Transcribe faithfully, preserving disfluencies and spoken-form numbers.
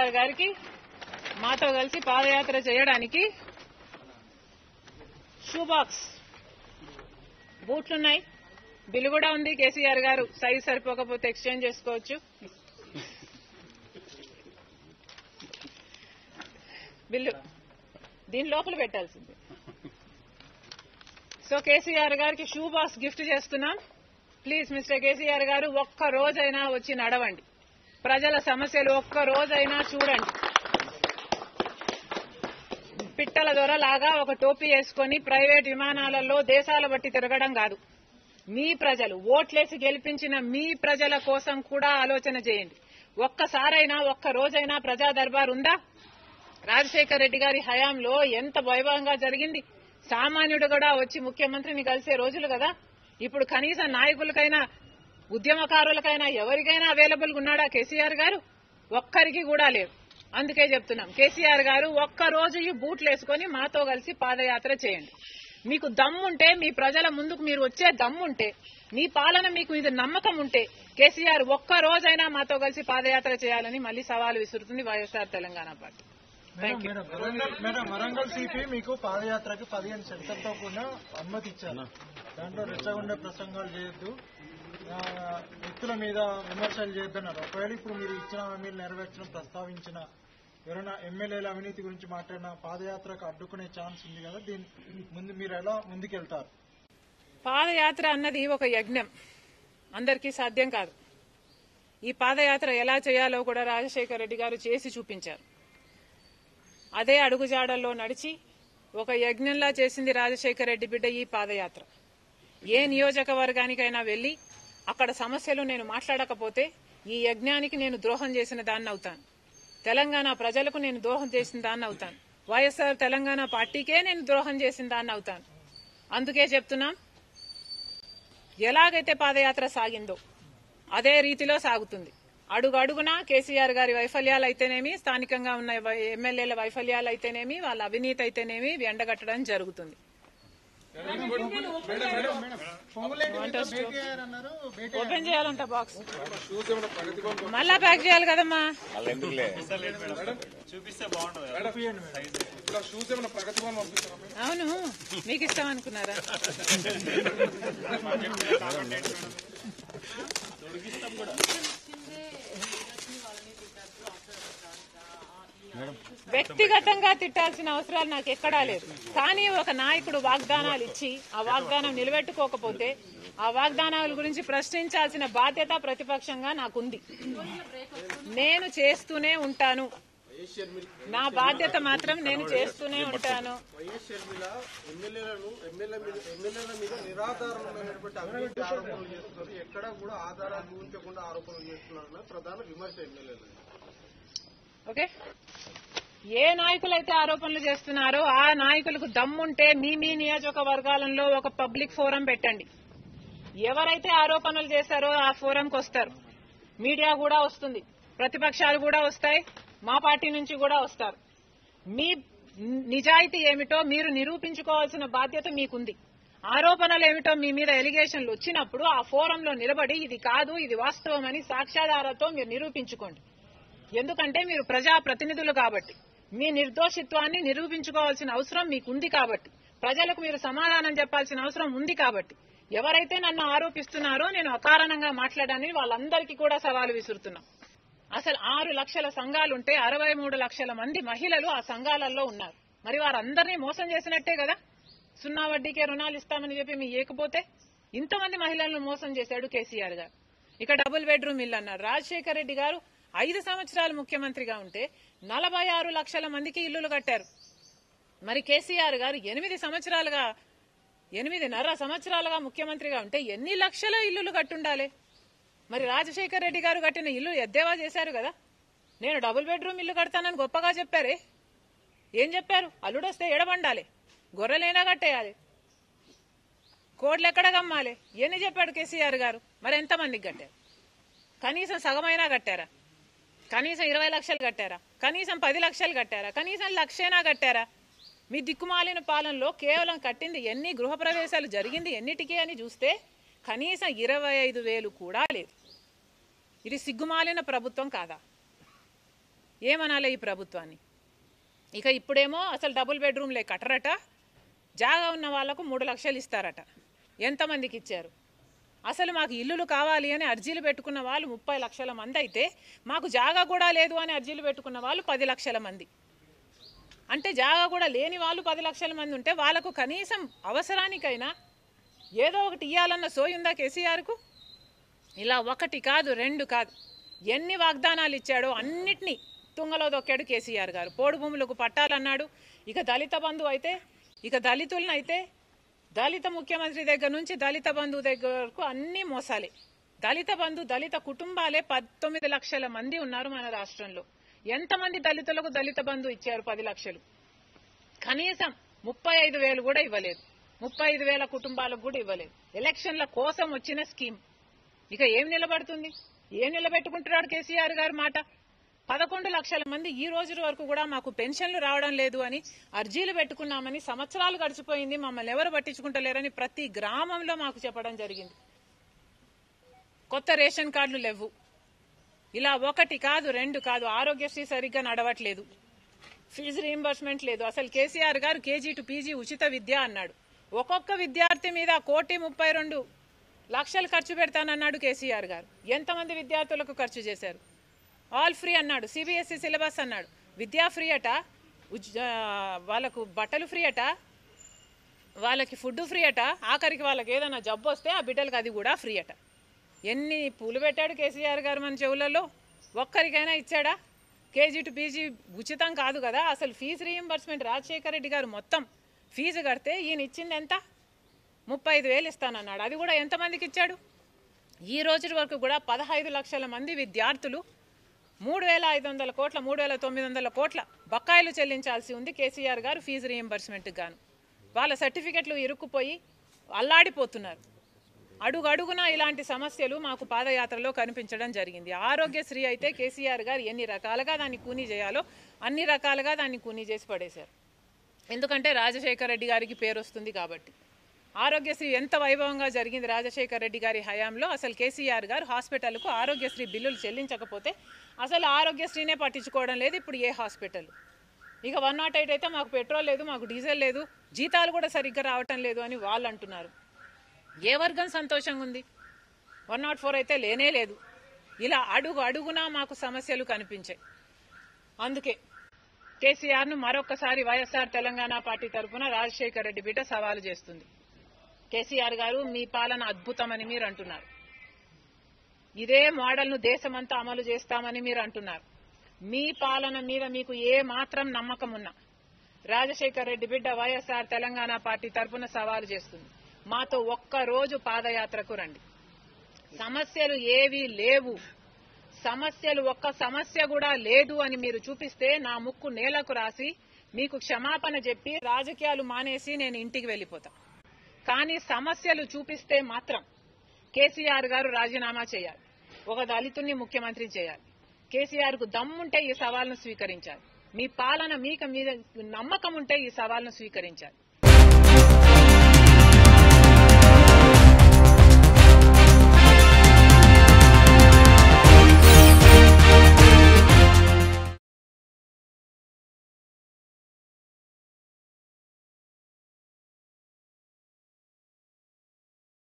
కేసీఆర్ గారికి మాతో కలిసి పాదయాత్ర చేయడానికి షూ బాక్స్ బూట్లున్నాయి, బిల్లు కూడా ఉంది. కేసీఆర్ గారు సైజ్ సరిపోకపోతే ఎక్స్చేంజ్ చేసుకోవచ్చు. బిల్లు దీని లోపల పెట్టాల్సింది. సో కేసీఆర్ గారికి షూ బాక్స్ గిఫ్ట్ చేస్తున్నాం. ప్లీజ్ మిస్టర్ కేసీఆర్ గారు ఒక్క రోజైనా వచ్చి నడవండి, ప్రజల సమస్యలు ఒక్క రోజైనా చూడండి. పిట్టల దొరలాగా ఒక టోపీ వేసుకుని ప్రైవేట్ విమానాలలో దేశాల బట్టి తిరగడం కాదు. మీ ప్రజలు ఓట్లేసి గెలిపించిన మీ ప్రజల కోసం కూడా ఆలోచన చేయండి. ఒక్కసారైనా ఒక్క రోజైనా ప్రజా దర్బార్ ఉందా? రాజశేఖర్ రెడ్డి గారి హయాంలో ఎంత వైభవంగా జరిగింది. సామాన్యుడు కూడా వచ్చి ముఖ్యమంత్రిని కలిసే రోజులు కదా. ఇప్పుడు కనీసం నాయకులకైనా ఉద్యమకారులకైనా ఎవరికైనా అవైలబుల్ ఉన్నాడా కేసీఆర్ గారు? ఒక్కరికి కూడా లేవు. అందుకే చెప్తున్నాం, కేసీఆర్ గారు ఒక్క రోజు ఈ బూట్లు వేసుకుని మాతో కలిసి పాదయాత్ర చేయండి. మీకు దమ్ముంటే, మీ ప్రజల ముందుకు మీరు వచ్చే దమ్ముంటే, మీ పాలన మీకు ఇది నమ్మకం ఉంటే కేసీఆర్ ఒక్క రోజైనా మాతో కలిసి పాదయాత్ర చేయాలని మళ్లీ సవాల్ విసురుతుంది వైఎస్ఆర్ తెలంగాణ పార్టీ. వరంగల్ సిపి మీకు పాదయాత్రకి పదిహేను సెంటర్తో కూడా అనుమతి ఇచ్చారు. దాంట్లో రెచ్చగొండే ప్రసంగాలు చేయొద్దు, వ్యక్తుల మీద విమర్శలు చేయొద్దన్నారు. ఒకవేళ ఇప్పుడు మీరు ఇచ్చిన హామీలు నెరవేర్చడం ప్రస్తావించిన ఎవరైనా ఎమ్మెల్యేల అవినీతి గురించి మాట్లాడిన పాదయాత్రకు అడ్డుకునే ఛాన్స్ ఉంది కదా, దీని ముందు మీరు ఎలా ముందుకెళ్తారు? పాదయాత్ర అన్నది ఒక యజ్ఞం, అందరికీ సాధ్యం కాదు. ఈ పాదయాత్ర ఎలా చేయాలో కూడా రాజశేఖర్ రెడ్డి గారు చేసి చూపించారు. అదే అడుగుజాడల్లో నడిచి ఒక యజ్ఞంలా చేసింది రాజశేఖర్ రెడ్డి బిడ్డ ఈ పాదయాత్ర. ఏ నియోజకవర్గానికైనా వెళ్లి అక్కడ సమస్యలు నేను మాట్లాడకపోతే ఈ యజ్ఞానికి నేను ద్రోహం చేసిన దాన్ని అవుతాను. తెలంగాణ ప్రజలకు నేను ద్రోహం చేసిన దాన్ని అవుతాను. వైఎస్ఆర్ తెలంగాణ పార్టీకే నేను ద్రోహం చేసిన దాన్ని అవుతాను. అందుకే చెప్తున్నాం, ఎలాగైతే పాదయాత్ర సాగిందో అదే రీతిలో సాగుతుంది. అడుగు అడుగునా కేసీఆర్ గారి వైఫల్యాలు అయితేనేమి, స్థానికంగా ఉన్న ఎమ్మెల్యేల వైఫల్యాలు అయితేనేమి, వాళ్ళ అవినీతి అయితేనేమి ఎండగట్టడం జరుగుతుంది. ఓపెన్ చేయాలంట బాక్స్, మళ్ళా ప్యాక్ చేయాలి కదమ్మా. అవును, మీకు ఇష్టం అనుకున్నారా? వ్యక్తిగతంగా తిట్టాల్సిన అవసరాలు నాకు ఎక్కడా లేదు. కానీ ఒక నాయకుడు వాగ్దానాలు ఇచ్చి ఆ వాగ్దానం నిలబెట్టుకోకపోతే ఆ వాగ్దానాల గురించి ప్రశ్నించాల్సిన బాధ్యత ప్రతిపక్షంగా నాకుంది. నేను చేస్తూనే ఉంటాను, నా బాధ్యత మాత్రం నేను చేస్తూనే ఉంటాను. ఓకే, ఏ నాయకులైతే ఆరోపణలు చేస్తున్నారో ఆ నాయకులకు దమ్ముంటే మీ మీ నియోజకవర్గాలలో ఒక పబ్లిక్ ఫోరం పెట్టండి. ఎవరైతే ఆరోపణలు చేశారో ఆ ఫోరంకి వస్తారు, మీడియా కూడా వస్తుంది, ప్రతిపక్షాలు కూడా వస్తాయి, మా పార్టీ నుంచి కూడా వస్తారు. మీ నిజాయితీ ఏమిటో మీరు నిరూపించుకోవాల్సిన బాధ్యత మీకుంది. ఆరోపణలు ఏమిటో మీ మీద ఎలిగేషన్లు వచ్చినప్పుడు ఆ ఫోరంలో నిలబడి ఇది కాదు ఇది వాస్తవం అని సాక్ష్యాధారాలతో మీరు నిరూపించుకోండి. ఎందుకంటే మీరు ప్రజా ప్రతినిధులు కాబట్టి, మీ నిర్దోషిత్వాన్ని నిరూపించుకోవాల్సిన అవసరం మీకుంది కాబట్టి, ప్రజలకు మీరు సమాధానం చెప్పాల్సిన అవసరం ఉంది కాబట్టి, ఎవరైతే నన్ను ఆరోపిస్తున్నారో నేను అకారణంగా మాట్లాడానని వాళ్ళందరికీ కూడా సవాలు విసురుతున్నాం. అసలు ఆరు లక్షల సంఘాలుంటే అరవై మూడు లక్షల మంది మహిళలు ఆ సంఘాలలో ఉన్నారు. మరి వారందరినీ మోసం చేసినట్టే కదా. సున్నా వడ్డీకే రుణాలు ఇస్తామని చెప్పి మీ ఏకపోతే ఇంతమంది మహిళలను మోసం చేశాడు కేసీఆర్ గారు. ఇక డబుల్ బెడ్రూమ్ ఇల్లు అన్నారు. రాజశేఖర్ రెడ్డి గారు ఐదు సంవత్సరాలు ముఖ్యమంత్రిగా ఉంటే నలభై ఆరు లక్షల మందికి ఇల్లులు కట్టారు. మరి కేసీఆర్ గారు ఎనిమిది సంవత్సరాలుగా ఎనిమిదిన్నర సంవత్సరాలుగా ముఖ్యమంత్రిగా ఉంటే ఎన్ని లక్షల ఇల్లులు కట్టుండాలి? మరి రాజశేఖర్ రెడ్డి గారు కట్టిన ఇల్లు ఎద్దేవా చేశారు కదా. నేను డబుల్ బెడ్రూమ్ ఇల్లు కడతానని గొప్పగా చెప్పారే. ఏం చెప్పారు? అల్లుడొస్తే ఎడబండాలి, గొర్రెలైనా కట్టేయాలి, కోడ్లు ఎక్కడ కమ్మాలి, ఎన్ని చెప్పాడు కేసీఆర్ గారు. మరి ఎంతమందికి కట్టారు? కనీసం సగమైనా కట్టారా? కనీసం ఇరవై లక్షలు కట్టారా? కనీసం పది లక్షలు కట్టారా? కనీసం లక్షైనా కట్టారా? మీ దిక్కుమాలిన పాలనలో కేవలం కట్టింది ఎన్ని గృహప్రవేశాలు జరిగింది ఎన్నిటికీ అని చూస్తే కనీసం ఇరవై ఐదు వేలు కూడా లేదు. ఇది సిగ్గుమాలిన ప్రభుత్వం కాదా? ఏమనాలి ఈ ప్రభుత్వాన్ని? ఇక ఇప్పుడేమో అసలు డబుల్ బెడ్రూమ్లే కట్టరట, జాగా ఉన్న వాళ్లకు మూడు లక్షలు ఇస్తారట. ఎంతమందికి ఇచ్చారు? అసలు మాకు ఇల్లులు కావాలి అని అర్జీలు పెట్టుకున్న వాళ్ళు ముప్పై లక్షల మంది అయితే మాకు జాగా కూడా లేదు అని అర్జీలు పెట్టుకున్న వాళ్ళు పది లక్షల మంది. అంటే జాగా కూడా లేని వాళ్ళు పది లక్షల మంది ఉంటే వాళ్ళకు కనీసం అవసరానికైనా ఏదో ఒకటి ఇవ్వాలన్న సోయుందా కేసీఆర్కు? ఇలా ఒకటి కాదు, రెండు కాదు, ఎన్ని వాగ్దానాలు ఇచ్చాడో అన్నిటినీ తుంగలో దొక్కాడు కేసీఆర్ గారు. పోడు భూములకు పట్టాలన్నాడు. ఇక దళిత బంధు అయితే, ఇక దళితులను అయితే దళిత ముఖ్యమంత్రి దగ్గర నుంచి దళిత బంధు దగ్గర వరకు అన్ని మోసాలే. దళిత బంధు దళిత కుటుంబాలే పంతొమ్మిది లక్షల మంది ఉన్నారు మన రాష్ట్రంలో. ఎంతమంది దళితులకు దళిత బంధు ఇచ్చారు? పది లక్షలు. కనీసం ముప్పై ఐదు వేలు కూడా ఇవ్వలేదు. ముప్పై ఐదు వేల కుటుంబాలకు కూడా ఇవ్వలేదు. ఎలక్షన్ల కోసం వచ్చిన స్కీమ్. ఇక ఏం నిలబడుతుంది? ఏం నిలబెట్టుకుంటున్నాడు కేసీఆర్ గారు మాట? పదకొండు లక్షల మంది ఈ రోజు వరకు కూడా మాకు పెన్షన్లు రావడం లేదు అని అర్జీలు పెట్టుకున్నామని, సంవత్సరాలు గడిచిపోయింది, మమ్మల్ని ఎవరు పట్టించుకుంటలేరని ప్రతి గ్రామంలో మాకు చెప్పడం జరిగింది. కొత్త రేషన్ కార్డులు లేవు. ఇలా ఒకటి కాదు, రెండు కాదు, ఆరోగ్యశ్రీ సరిగ్గా నడవట్లేదు, ఫీజు రీయింబర్స్మెంట్ లేదు. అసలు కేసీఆర్ గారు కేజీ టు పీజీ ఉచిత విద్య అన్నాడు. ఒక్కొక్క విద్యార్థి మీద కోటి ముప్పై రెండు లక్షలు ఖర్చు పెడతానన్నాడు కేసీఆర్ గారు. ఎంతమంది విద్యార్థులకు ఖర్చు చేశారు? ఆల్ ఫ్రీ అన్నాడు, సిబిఎస్ఈ సిలబస్ అన్నాడు, విద్యా ఫ్రీ అట, వాళ్ళకు బట్టలు ఫ్రీ అట, వాళ్ళకి ఫుడ్ ఫ్రీ అట, ఆఖరికి వాళ్ళకి ఏదైనా జబ్బు వస్తే ఆ బిడ్డలకు అది కూడా ఫ్రీ అట. ఎన్ని పూలు పెట్టాడు కేసీఆర్ గారు మన చెవులలో? ఒక్కరికైనా ఇచ్చాడా? కేజీ టు పీజీ ఉచితం కాదు కదా, అసలు ఫీజు రీయింబర్స్మెంట్ రాజశేఖర రెడ్డి గారు మొత్తం ఫీజు కడితే ఈయన ఇచ్చింది ఎంత? ముప్పై ఐదు వేలు ఇస్తానన్నాడు. అది కూడా ఎంతమందికి ఇచ్చాడు? ఈ రోజు వరకు కూడా పదహైదు లక్షల మంది విద్యార్థులు మూడు వేల ఐదు వందల కోట్ల మూడు వేల తొమ్మిది వందల కోట్ల బకాయిలు చెల్లించాల్సి ఉంది కేసీఆర్ గారు ఫీజు రీయింబర్స్మెంట్కి గాను. వాళ్ళ సర్టిఫికెట్లు ఇరుక్కుపోయి అల్లాడిపోతున్నారు. అడుగు అడుగున ఇలాంటి సమస్యలు మాకు పాదయాత్రలో కనిపించడం జరిగింది. ఆరోగ్యశ్రీ అయితే కేసీఆర్ గారు ఎన్ని రకాలుగా దాన్ని కూనీ చేయాలో అన్ని రకాలుగా దాన్ని కూనీ చేసి పడేశారు. ఎందుకంటే రాజశేఖర రెడ్డి గారికి పేరు వస్తుంది కాబట్టి. ఆరోగ్యశ్రీ ఎంత వైభవంగా జరిగింది రాజశేఖర రెడ్డి గారి హయాంలో. అసలు కేసీఆర్ గారు హాస్పిటల్కు ఆరోగ్యశ్రీ బిల్లులు చెల్లించకపోతే అసలు ఆరోగ్యశ్రీనే పట్టించుకోవడం లేదు ఇప్పుడు ఏ హాస్పిటల్. ఇక వన్ నాట్ ఎయిట్ అయితే మాకు పెట్రోల్ లేదు, మాకు డీజిల్ లేదు, జీతాలు కూడా సరిగ్గా రావటం లేదు అని వాళ్ళు అంటున్నారు. ఏ వర్గం సంతోషంగా ఉంది? వన్ నాట్ ఫోర్ అయితే లేనే లేదు. ఇలా అడుగు అడుగునా మాకు సమస్యలు కనిపించాయి. అందుకే కేసీఆర్ను మరొకసారి వైఎస్ఆర్ తెలంగాణ పార్టీ తరఫున రాజశేఖర రెడ్డి బిడ్డ సవాలు చేస్తుంది. కేసీఆర్ గారు మీ పాలన అద్భుతమని మీరు అంటున్నారు, ఇదే మోడల్ను దేశమంతా అమలు చేస్తామని మీరు అంటున్నారు. మీ పాలన మీద మీకు ఏ మాత్రం నమ్మకం ఉన్నా రాజశేఖర రెడ్డి బిడ్డ వైఎస్ఆర్ తెలంగాణ పార్టీ తరఫున సవాలు చేస్తుంది. మాతో ఒక్క రోజు పాదయాత్రకు రండి. సమస్యలు ఏవీ లేవు, సమస్యలు ఒక్క సమస్య కూడా లేదు అని మీరు చూపిస్తే నా ముక్కు నేలకు రాసి మీకు క్షమాపణ చెప్పి రాజకీయాలు మానేసి నేను ఇంటికి వెళ్ళిపోతా. కానీ సమస్యలు చూపిస్తే మాత్రం కేసీఆర్ గారు రాజీనామా చేయాలి, ఒక దళితుణ్ణి ముఖ్యమంత్రి చేయాలి. కేసీఆర్ కు దమ్ముంటే ఈ సవాల్ను స్వీకరించాలి. మీ పాలన మీకు మీద నమ్మకం ఉంటే ఈ సవాల్ను స్వీకరించాలి.